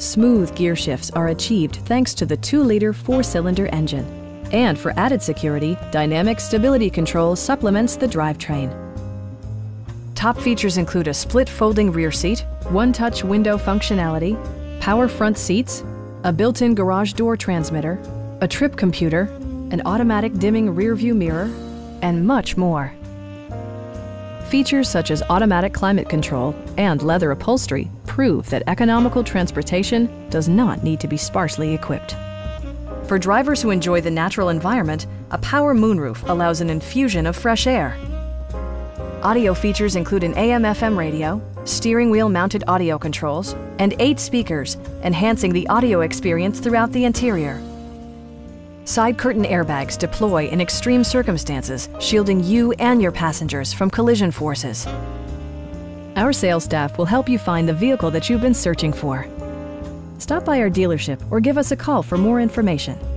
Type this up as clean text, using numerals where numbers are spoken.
Smooth gear shifts are achieved thanks to the 2-liter 4-cylinder engine. And for added security, Dynamic Stability Control supplements the drivetrain. Top features include a split folding rear seat, one-touch window functionality, power front seats, a built-in garage door transmitter, a trip computer, an automatic dimming rear-view mirror, and much more. Features such as automatic climate control and leather upholstery prove that economical transportation does not need to be sparsely equipped. For drivers who enjoy the natural environment, a power moonroof allows an infusion of fresh air. Audio features include an AM/FM radio, steering wheel mounted audio controls, and 8 speakers, enhancing the audio experience throughout the interior. Side curtain airbags deploy in extreme circumstances, shielding you and your passengers from collision forces. Our sales staff will help you find the vehicle that you've been searching for. Stop by our dealership or give us a call for more information.